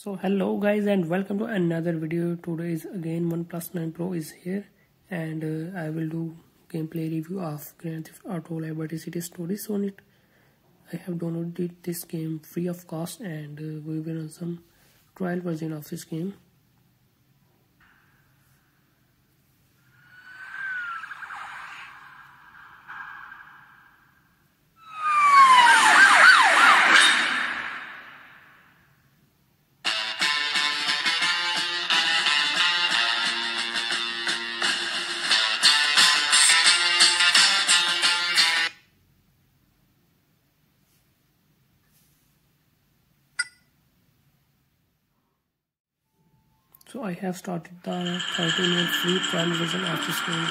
So hello guys and welcome to another video. Today is again OnePlus 9 Pro is here and I will do gameplay review of Grand Theft Auto Liberty City Stories on it. I have downloaded this game free of cost and we will run some trial version of this game. So I have started the 30-minute free trial version of this game.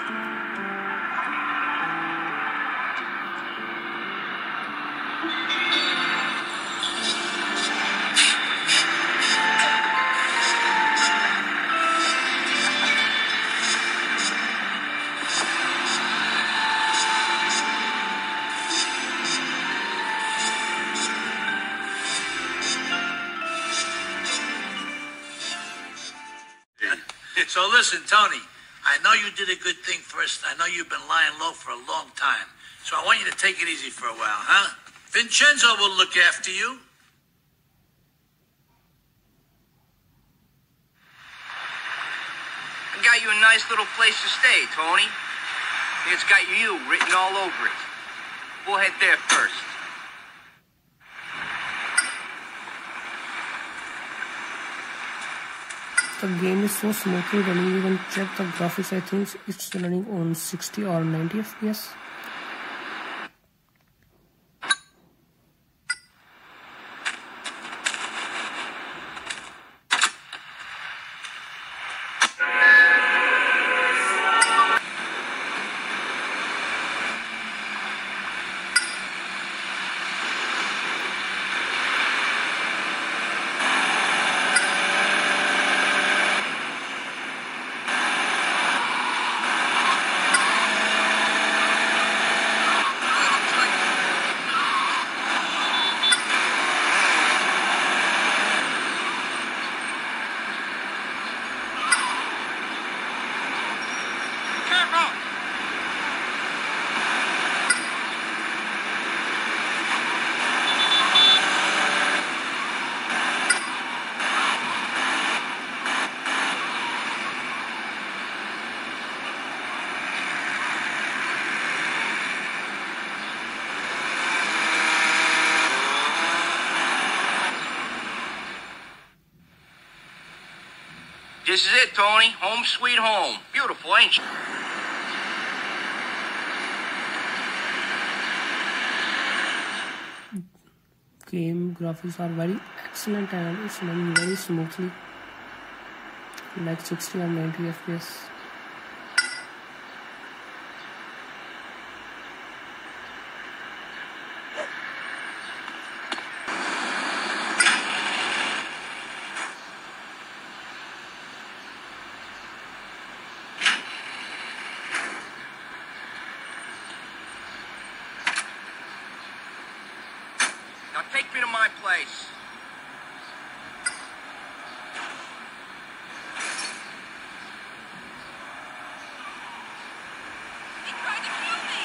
So listen, Tony, I know you did a good thing first. I know you've been lying low for a long time. So I want you to take it easy for a while, huh? Vincenzo will look after you. I got you a nice little place to stay, Tony. It's got you written all over it. We'll head there first. The game is so smoothly running, you can check the graphics. I think it's running on 60 or 90 FPS. This is it, Tony. Home sweet home. Beautiful, ain't you? Game graphics are very excellent and it's running very smoothly, like 60 or 90 FPS. Now take me to my place. He tried to kill me!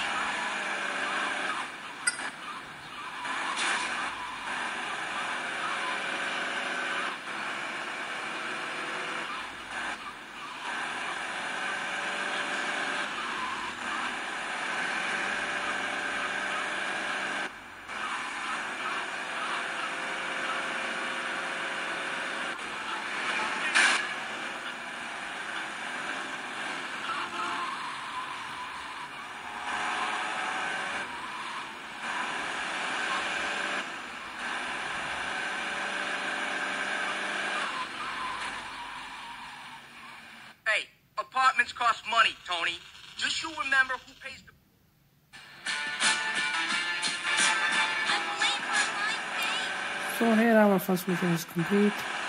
Hey, apartments cost money, Tony. Just you remember who pays the... So here our first mission is complete.